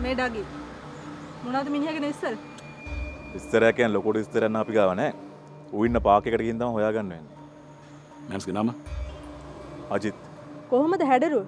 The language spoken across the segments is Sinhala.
මේ ඩගි මොනවද මිනිහාගේ ඉස්සර? ඉස්සරහ කියන්නේ ලොකුට ඉස්සරහ යන අපි ගාව නැහැ. ඌ ඉන්න පාක් එකට ගිහින් තමයි හොයාගන්න වෙන්නේ. මෑන්ස්ගේ නම? අජිත්. කොහොමද හැඩරුව?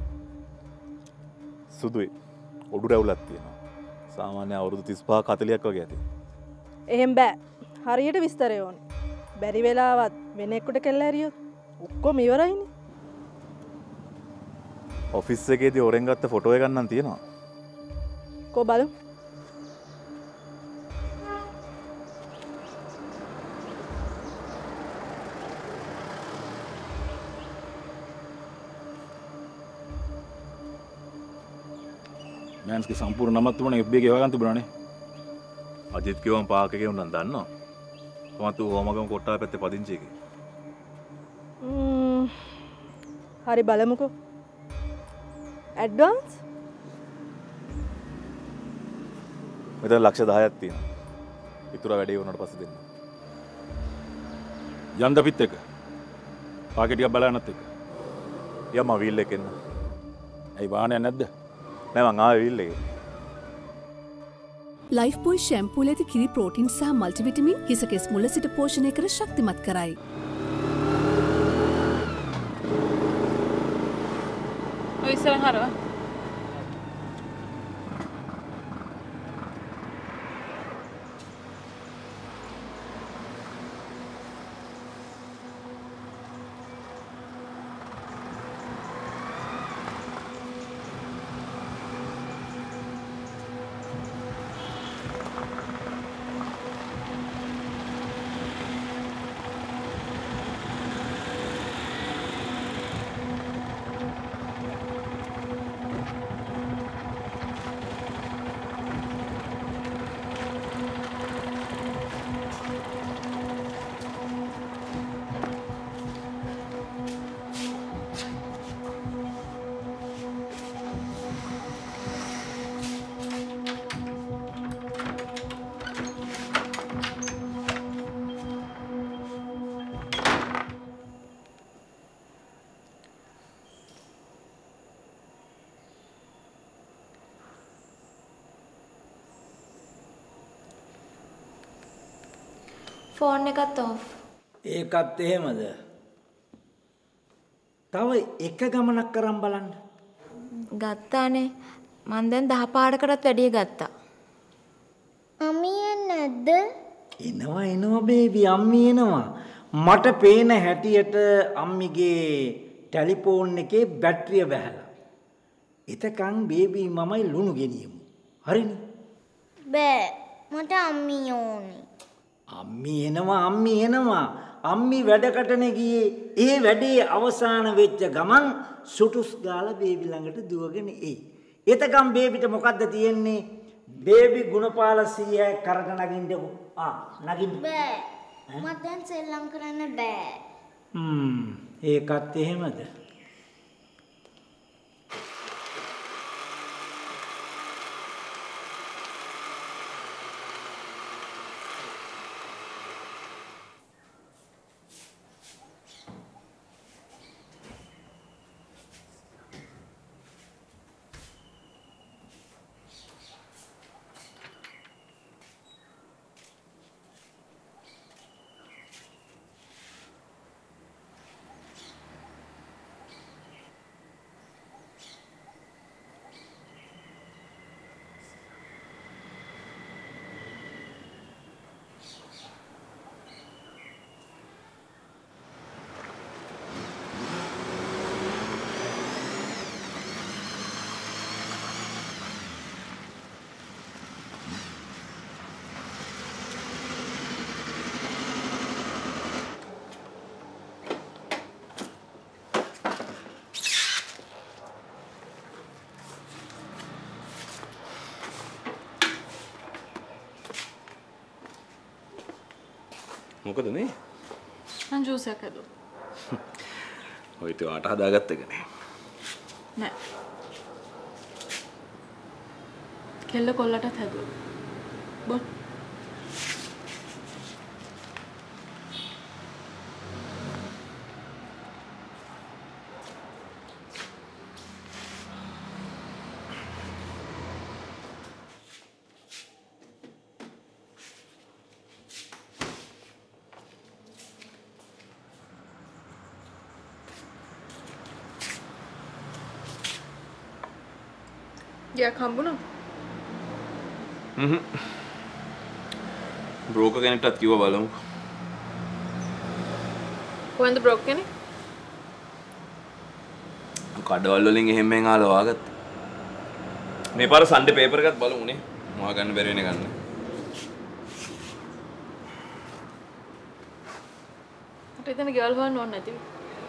සුදුයි. ඔඩු රැවුලක් තියෙනවා. සාමාන්‍ය අවුරුදු 35 40ක් වගේ ඇති. එහෙම බෑ. හරියට විස්තරය ඕනේ. බැරි වෙලාවත් වෙන එක්කට කෙල්ල ඇරියොත් ඔක්කොම ඉවරයිනේ. ඔෆිස් එකේදී ඔරෙන් ගත්ත ෆොටෝ එකක් නම් තියෙනවා. කො බලමු. මෑන්ස්ගේ සම්පූර්ණ නමත් තිබුණා FB එකේ හොයාගන්න තිබුණානේ. අජිත් කිව්වම පාක් එකේ උනන් දන්නවා. කොහොමද ඌ හොමගම කොට්ටාව පැත්තේ පදිංචි එකේ. හරි බලමුකෝ. ඇඩ්වාන්ස් මෙතන ලක්ෂ 10ක් තියෙනවා. ඉතුරු වැඩේ වුණාට පස්සේ දෙන්න. යන්න අපිත් එක්ක. පාකේ ටිකක් බලන්නත් එක්ක. යම වීල් එකෙන්. ඇයි වාහනයක් නැද්ද? නෑ මං ආවේ වීල් එකේ. ලයිෆ් බොයි ෂැම්පූල ඇති කිරි ප්‍රෝටින් සහ මල්ටිවිටමින් හිස කෙස් මුල සිට පෝෂණය කර ශක්තිමත් කරයි. ඔය ඉස්සරහ හරව. ෆෝන් එකත් ඔෆ්. ඒකත් එහෙමද? තව එක ගමනක් කරන් බලන්න. ගත්තානේ. මං දැන් 10 පාඩකටත් වැඩිය ගත්තා. අම්මී නැද්ද? එනවා බේබි අම්මී එනවා. මට පේන හැටියට අම්මිගේ ටෙලිෆෝන් එකේ බැටරිය වැහලා. එතකන් බේබි මමයි ලුණු ගෙනියමු. හරිනේ? බෑ. මට අම්මී ඕනේ. අම්මී එනවා. අම්මි වැඩකටනේ ගියේ. ඒ වැඩේ අවසන් වෙච්ච ගමන් සුටුස් ගාලා බේබි ළඟට දුවගෙන එයි. එතකම් බේබිට මොකද්ද තියෙන්නේ? බේබි ගුණපාල සීයා කරට නගින්නකෝ. නගින්න. බෑ. මට දැන් සෙල්ලම් කරන්න බෑ. ඒකත් එහෙමද? මොකද මේ? මං ජූස් එකක් හදුවා. ඔය ඉතින් ආට හදාගත්ත එකනේ. නෑ. කෙල්ල කොල්ලටත් හැදුවා. බොල්. ගියක් හම්බුණා? බ්‍රෝකර් කෙනෙක්ටත් කිව්වා බලමුකෝ. කොහෙන්ද බ්‍රෝකර් කෙනෙක්? කඩවල් වලින් එහෙම මෙන් ආලා වාගත්තා. මේ පාර සන්ඩේ පේපර් එකත් බලමුනේ. මොවා ගන්න බැරි වෙන ගන්න. මට එතන ගෙවල් හොයන්න ඕනේ නැතිව.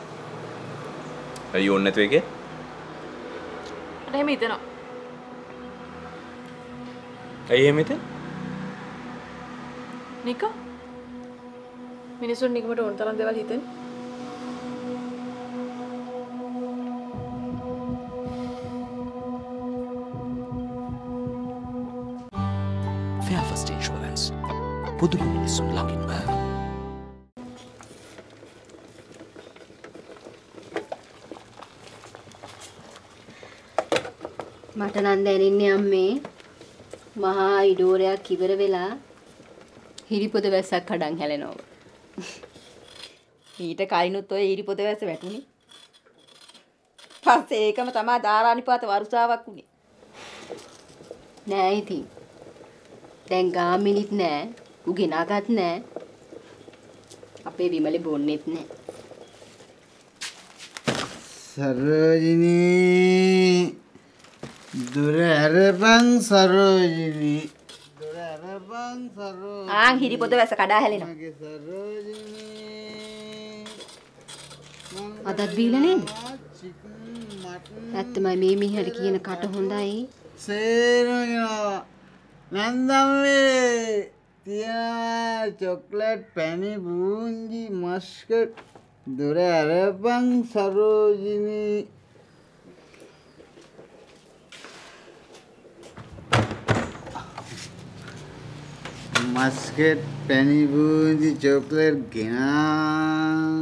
ඇයි ඕනේ නැතු එකේ? මට එහෙම හිතෙනවා. ඇයි එහෙම හිතේ? නිකා මිනිසුන් නිකමට ඕන තරම් දේවල් හිතෙන්නේ. Fairfirst Insurance. පුදුම මිනිසුන් ළඟින්ම. මට නම් දැනෙන්නේ අම්මේ මහා ඉඩෝරයක් ඉවර වෙලා හිරිපොද වැස්සක් කඩන් හැලෙනවා. ඊට කලිනුත් ඔය ඊරිපොද වැස්ස වැටුනේ. පස්සේ ඒකම තමයි ධාරානිපාත වරුසාවක් උනේ. නෑ ඉතින්. දැන් ගාමිනිත් නෑ, උගෙනාගත් නෑ. අපේ විමලේ බොන්නෙත් නෑ. සරෝජිනී දුර අරපන් සරෝජිනී දුර අරපන් සරෝජිනී ආන් හිරිපොද වැස්ස කඩා හැලෙනවා. අදත් බීලා නේද? ඇත්තමයි මේ මිහට කියන කට හොඳයි. සේරගෙනවා නැන්දම්වේ තියනවා චොක්ලට් පැණි බූන්දි මස්කට් දුර අරපන් සරෝජිනී මස්කට් පැණි බූන්දි චොක්ලට් ගෙනා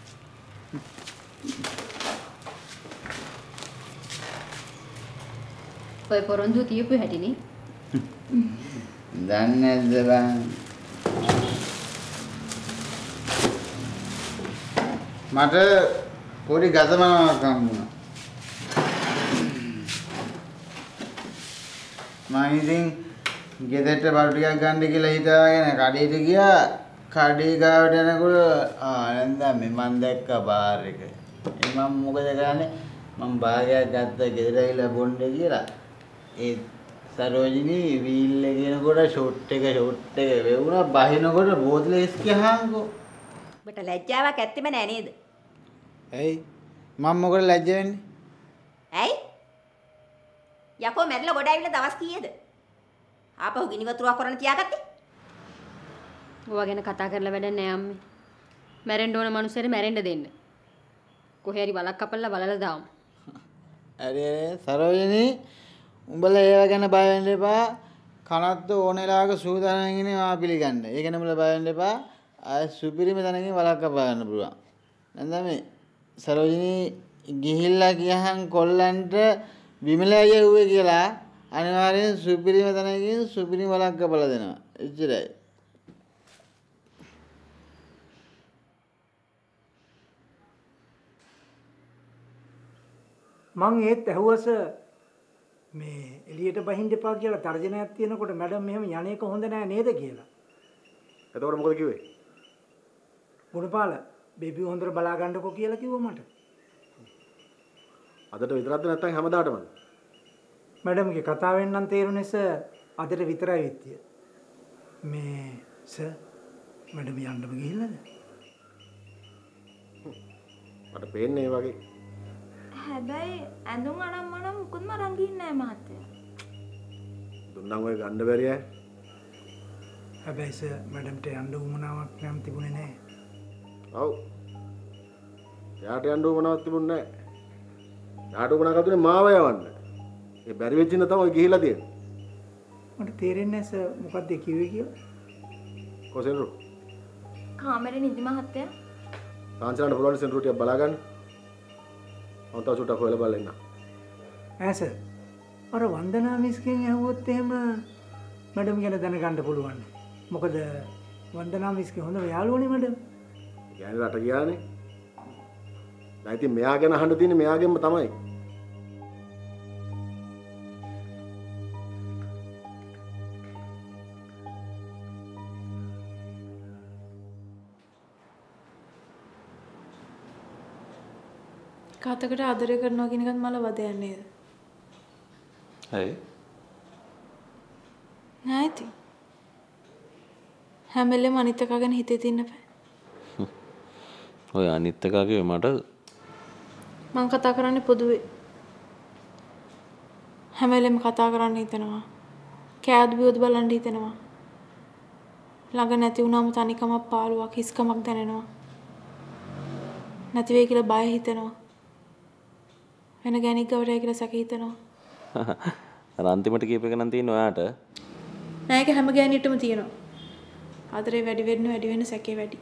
ඔය පොරොන්දු තියපු හැටිනේ. දන්නේ නැද්ද බං මට පොඩි ගතමනාවක් හම්බුණා. මම ඉතින් ගෙදරට බඩු ටිකක් ගන්න කියලා හිතාගෙන කඩේට ගියා. කඩේ ගාවට යනකොට නැන්දා මම දැක්ක බාර් එක. මම මොකද කරන්නේ? මම භාගයක් ගත්ත ගෙදර ඇවිල්ලා බොන්න කියලා. ඒ සරෝජිනී වීල් එක ගෙනකොට ෂොට් එක වෙවුණා බහිනකොට බෝතලේ ඉස් කියහංකෝ. ඔබට ලැජ්ජාවක් ඇත්තෙම නෑ නේද? ඇයි? මම මොකද ලැජ්ජ වෙන්නේ? ඇයි? යකෝ මැරිලා ගොඩ ඇවිල්ලා දවස් කීයද? ආපහු ගිනි වතුරක් කරන්න තියාගත්තේ? ඔවා ගැන කතා කරලා වැඩක් නෑ අම්මේ. මැරෙන්න ඕන මිනිස්සුන්ට මැරෙන්න දෙන්න. කොහේ හරි වලක් කපලා බලලා දාමු. අरे සරෝජිනී උඹලා ඒව ගැන බය වෙන්න එපා. කනත් ඕන වෙලාවක සූදානම් ඉන්නේ මා පිළිගන්න. ඒක ගැන උඹලා බය වෙන්න එපා. ආය සුපිරිම තැනකින් වලක් කපා ගන්න පුළුවන්. නැන්දා මේ සරෝජිනී ගිහිල්ලා ගියහන් කොල්ලන්ට විමලයි යුවේ කියලා අනිවාර්යෙන් සුපිරිම තැනකින් සුපිරිම වලක් කපලා දෙනවා. එච්චරයි. මං ඒත් ඇහුවස මේ එළියට බහින්න එපා කියලා තර්ජනයක් තියෙනකොට මැඩම් මෙහෙම යන්නේක හොඳ නෑ නේද කියලා. එතකොට මොකද කිව්වේ? ගුණපාල බේබි හොඳට බලා ගන්නකෝ කියලා කිව්වා මට. අදට විතරක්ද නැත්නම් හැමදාටමද? මැඩම්ගේ කතාවෙන් නම් තේරුනේ සර් අදට විතරයි විත්‍ය. මේ සර් මැඩම් යන්නම ගිහිල්ලාද? මට පේන්නේ ඒ වගේ. හැබැයි ඇඳුම් අනම්මනම් මුකුත්ම අරන් ගිහින් නෑ මහත්තයා. දුන්නම් ඔය ගන්න බැරි අය. හැබැයි සර් මැඩම්ට යන්න උවමනාවක් නම් තිබුණේ නෑ. ඔව්. යාට යන්න උවමනාවක් තිබුණේ නෑ. යාට උවමනාවක් දුන්නේ මාව යවන්න. ඒ බැරි වෙච්ච ඉඳ තමයි ගිහිලා තියෙන්නේ. මට තේරෙන්නේ නෑ සර් මොකක්ද කිව්වේ කියලා. කොසෙන්රු? කාමරේ නිදි මහත්තයා. කාංචනාට පුළුවන් සෙන්රු ටික බලා ගන්න. මම තව චුට්ටක් හොයලා බලලා ඉන්නම්. සර් අර වන්දනා මිස්ගෙන් ඇහුවොත් එහෙම මැඩම් ගැන දැනගන්න පුළුවන්. මොකද වන්දනා මිස්ගේ හොඳ යාළුවනේ මැඩම්. යන්නේ රට ගියානේ. දැන් ඉතින් මෙයා ගැන අහන්න තියෙන්නේ මෙයාගෙන්ම තමයි. කාතකට ආදරය කරනවා කියන එකත් මල වදයක් නේද? ඇයි? නෑ ඉතින්. හැම වෙලේම අනිත් එක ගැන හිතේ තින්න බෑ. ඔය අනිත් එකගේ මට මං කතා කරන්නේ පොදුවේ. හැම වෙලේම කතා කරන්න හිතෙනවා. කෑද බියොත් බලන්න හිතෙනවා. ළඟ නැති වුණාම තනිකමක් පාළුවක් හිස්කමක් දැනෙනවා. නැති වෙයි කියලා බය හිතෙනවා. වෙන ගෑණික් ගවටයි කියලා සැක හිතෙනවා. අර අන්තිමට කියප එක නම් තියෙන ඔයාට. නෑ ඒක හැම ගෑණියෙටම තියෙනවා. ආදරේ වැඩි වෙන්න සැකේ වැඩි.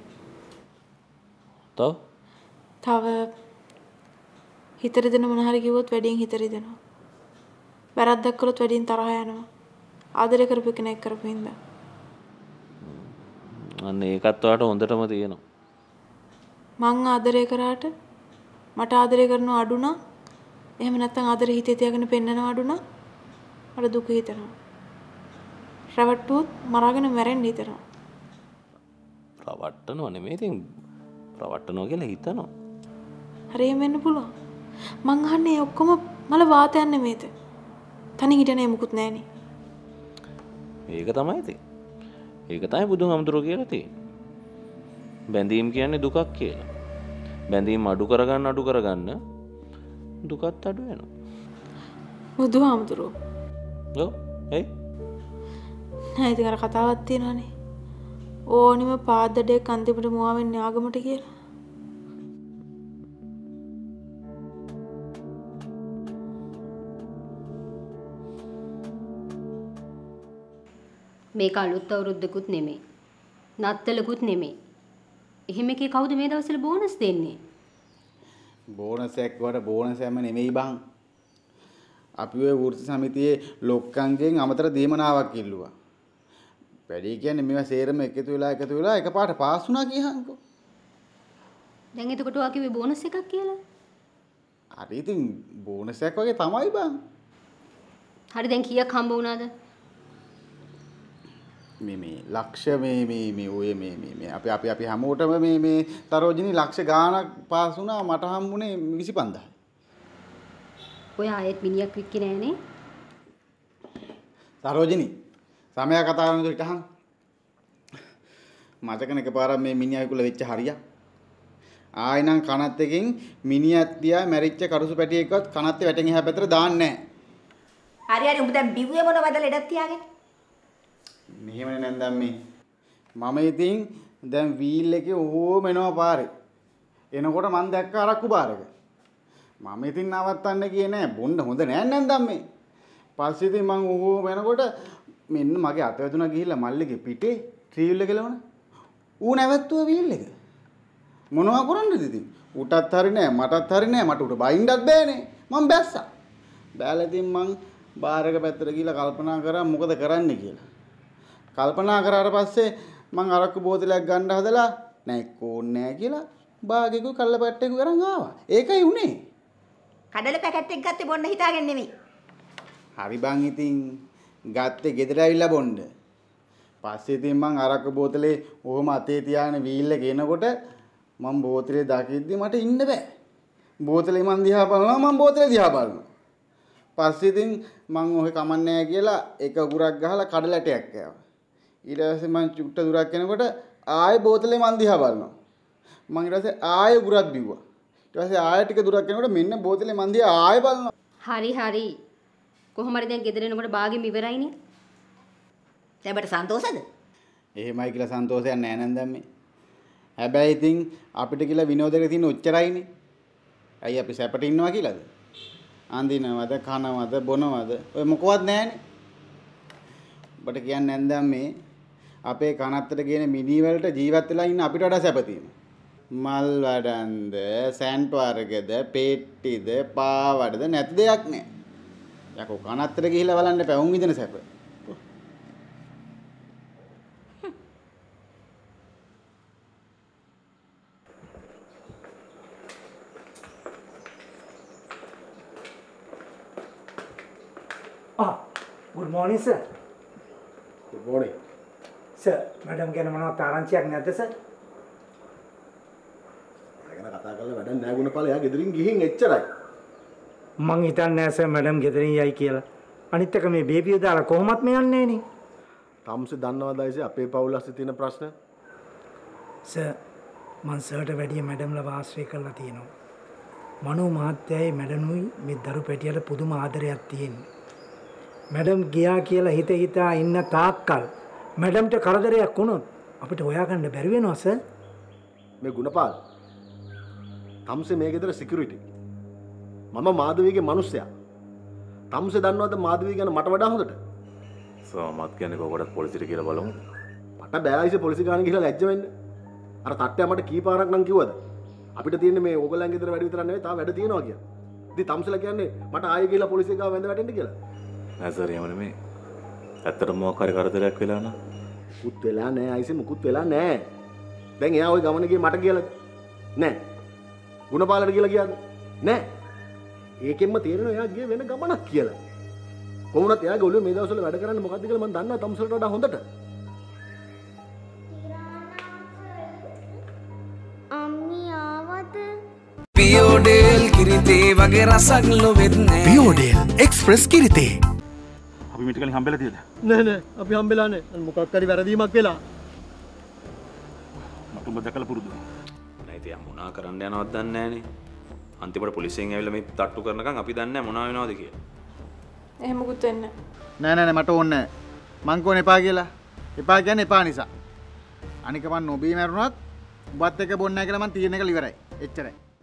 තව හිතට දෙන මොන හරි කිව්වොත් වැඩියෙන් හිතට දෙනවා. වැරද්දක් කළොත් වැඩියෙන් තරහ යනවා. ආදරය කරපු කෙනෙක් කරපු හින්දා. අන්න ඒකත් ඔයාට හොඳටම තියෙනවා. මං ආදරය කරාට මට ආදරය කරනව අඩු නම් එහෙම නැත්නම් ආදරේ හිතේ තියාගෙන පෙන්නනව අඩු නම් මට දුක හිතෙනවා. රවට්ටුවොත් මරාගෙන මැරෙන්න හිතෙනවා. රවට්ටනව නෙමෙයි ඉතින් රවට්ටනවා කියලා හිතනවා. හරි එහෙම වෙන්න පුළුවන්. මං අහන්නේ ඔක්කොම මල වාතයන් නෙමෙයිද? තනින් හිටනේ මුකුත් නැහනේ. ඒක තමයි ඉතින්. ඒක තමයි බුදුහාමුදුරුවෝ කියලා තියෙන්නේ. බැඳීම් කියන්නේ දුකක් කියලා. බැඳීම් අඩු කරගන්න දුකත් අඩු වෙනවා. බුදුහාමුදුරුවෝ. ඔව්. එයි. නෑ ඉතින් අර කතාවක් තියෙනවානේ. ඕනිම පාදඩේක් අන්තිමට මුවා වෙන්නේ ආගමට කියලා. මේක අලුත් අවුරුද්දකුත් නෙමෙයි. නත්තලකුත් නෙමෙයි. එහෙම එකේ කවුද මේ දවස්වල බෝනස් දෙන්නේ? බෝනස් එකක් වල බෝනස් හැම නෙමෙයි බං. අපි ඔය වෘත්ති සමිතියේ ලොක්කන්ගෙන් අමතර දීමනාවක් ඉල්ලුවා. වැඩි කියන්නේ මේවා සේරම එකතු වෙලා එකපාරට පාස් වුණා කියහන්කෝ. දැන් එතකොට ඔයා කිව්වේ බෝනස් එකක් කියලා? හරි ඉතින් බෝනස් එකක් වගේ තමයි බං. හරි දැන් කීයක් හම්බ වුණාද? මේ ලක්ෂ මේ ඔය මේ අපි හැමෝටම මේ තරෝජිනී ලක්ෂ ගාණක් පාස් වුණා. මට හම්බුනේ 25000යි. ඔය ආයෙත් මිනිහක් වික්කේ නෑනේ. තරෝජිනී සමයා කතා කරනකොට හිටහන් මතකන එකපාරක් මේ මිනිහා විකුල වෙච්ච හරියක්. ආයෙනම් කනත් එකකින් මිනිහත් දිහා මැරිච්ච කරුසු පැටියෙක්වත් කනත් වැටෙන් එහා පැත්තට දාන්නේ නෑ. හරි උඹ දැන් බිව්වේ මොනවද ලෙඩක් තියාගෙන? මෙහෙමනේ නැන්දම් මේ මම ඉතින් දැන් වීල් එකේ ඕම එනවා පාරේ. එනකොට මං දැක්ක අරක්කු බාරක. මම ඉතින් නවත්තන්න ගියේ නෑ. බොන්න හොඳ නෑ නැන්දම් මේ. පස්සේ ඉතින් මං ඕම එනකොට මෙන්න මගේ අත වැදුනා ගිහිල්ලා මල්ලිගේ පිටේ ට්‍රීල් එක ගලවන. ඌ නැවැත්තුවා වීල් එක. මොනවා කරන්නද ඉතින්? ඌටත් හරි නෑ මටත් හරි නෑ. මට ඌට බයින්නත් බෑනේ. මං බැස්සා. බෑලා ඉතින් මං බාර් එක පැත්තට ගිහිල්ලා කල්පනා කරා මොකද කරන්න කියලා. කල්පනා කරාට පස්සේ මං අරක්කු බෝතලයක් ගන්න හදලා නෑ කොන්නේ නෑ කියලා බාගෙකු කල්ල පැට්ටෙකු කරන් ආවා. ඒකයි උනේ. කඩල පැකට් එක ගත්තේ බොන්න හිතාගෙන නෙමෙයි. හරි බං ඉතින් ගත්තේ ගෙදර ඇවිල්ලා බොන්න. පස්සේ ඉතින් මං අරක්කු බෝතලේ ඔහොම අතේ තියාගෙන වීල් එක එනකොට මං බෝතලේ දකිද්දි මට ඉන්න බෑ. බෝතලේ මං දිහා බලනවා මං බෝතලේ දිහා බලනවා. පස්සේ ඉතින් මං ඔහෙ කමන්නේ නැහැ කියලා එක උගුරක් ගහලා කඩලටයක් කෑවා. ඊට පස්සේ මං චුට්ට දුරක් යනකොට ආයෙ බෝතලේ මං දිහා බලනවා. මං ඊට පස්සේ ආයෙ උගුරක් බිව්වා. ඊට පස්සේ ආයෙ ටික දුරක් යනකොට මෙන්න බෝතලේ මං දිහා ආයෙ බලනවා. හරි. කොහොම හරි දැන් ගෙදර එනකොට බාගෙම ඉවරයිනේ. දැන් සන්තෝෂද? එහෙමයි කියලා සන්තෝෂයක් නෑ නේද මේ. හැබැයි ඉතින් අපිට කියලා විනෝදයක තියෙන උච්චරයිනේ. අයි අපි සැපට ඉන්නවා කියලාද? අඳිනවද, කනවද, බොනවද? ඔය මොකවත් නෑනේ. ඔබට කියන්නේ නැන්දම් මේ අපේ කනත්තට කියන මිනි වලට ජීවත් වෙලා ඉන්න අපිට වඩා සැප තියෙනවා. මල් වඩන්ද, සෑන්ඩ් වර්ගද, පෙට්ටිද, පාවඩද නැති දෙයක් නෑ. යකෝ කනත්තට ගිහිල්ලා බලන්න පැවුම් විදින සැප. Good morning, sir. Good morning. Sir, madam ගැන මොනවද ආරංචියක් නැද්ද sir? ගැන කතා කරලා වැඩක් නෑ ගුණපාල එයා ගෙදරින් ගිහින් එච්චරයි. මං හිතන්නේ නෑ සර් මැඩම් ගෙදරින් යයි කියලා. අනිත් එක මේ බේබිය දාලා කොහොමත් මේ යන්නේ නේ. තම්සේ දන්නවද අයිසේ අපේ පවුල් අස්සේ තියෙන ප්‍රශ්න? සර් මං සර්ට වැඩිය මැඩම්ලා ආශ්‍රය කරලා තියෙනවා. මනෝ මහත්තයයි මැඩනුයි මේ දරු පැටියට පුදුම ආදරයක් තියෙන්නේ. මැඩම් ගියා කියලා හිතා ඉන්න තාක්කල් මැඩම්ට කරදරයක් වුණොත් අපිට හොයාගන්න බැරි වෙනවා සර්. මේ ගුණපාල තම්සේ මේ ගෙදර සිකියුරිටි. මම මාධවීගේ මිනිස්සයා. තම්සේ දන්නවද මාධවී ගැන මට වඩා හොඳට? සමත් කියන්නේ කොහොමද පොලිසියට කියලා බලමු. මට බෑ අයිසේ පොලිසි ගාන ගිහලා ලැජ්ජ වෙන්න. අර තට්ටයා මට කී පාරක් නම් කිව්වද? අපිට තියෙන්නේ මේ ඕගොල්ලන් ගෙදර වැඩ විතරක් නෙවෙයි තා වැඩ තියෙනවා කියලා. ඉතින් තම්සලා කියන්නේ මට ආයෙ ගිහලා පොලිසිය ගාව වැඳ වැටෙන්න කියලා. නෑ සර් එහෙම නෙමෙයි. ඇත්තටම මොකක් හරි කරදරයක් වෙලා නම් මුකුත් වෙලා නෑ අයිසේ මුකුත් වෙලා නෑ. දැන් එයා ওই ගමන ගියේ මට කියලාද? නෑ. ගුණපාලට කියලා කියලාද? නෑ. ඒකෙන්ම තේරෙනවා එයා ගියේ වෙන ගමනක් කියලා. කොහොමවත් එයාගේ ඔළුවේ මේ දවස්වල වැඩ කරන්නේ මොකද්ද කියලා මම දන්නවා තම්සලට වඩා හොඳට. අම්මි ආවද? පියෝඩේල් කිරිතේ වගේ රසක් ලොවෙන්නේ. පියෝඩේල් එක්ස්ප්‍රස් කිරිතේ. අපි මිට කලින් හම්බෙලා තියද? නෑ අපි හම්බෙලා නෑ. මොකක් හරි වැරදීමක් වෙලා. මට උඹ දැකලා පුරුදු. නෑ ඉතින් මොනා කරන්න යනවද දන්නේ නෑනේ. අන්තිමට පොලිසියෙන් ඇවිල්ලා මේ තට්ටු කරනකම් අපි දන්නේ නෑ මොනවා වෙනවද කියලා. එහෙම මුකුත් වෙන්නේ නෑ මට ඕනේ නෑ. මං කෝන එපා කියලා. එපා කියන්නේ එපා නිසා. අනික මං නොබී මැරුණත් උඹත් එක්ක බොන්නේ නැහැ කියලා මං තීරණය කළා ඉවරයි. එච්චරයි.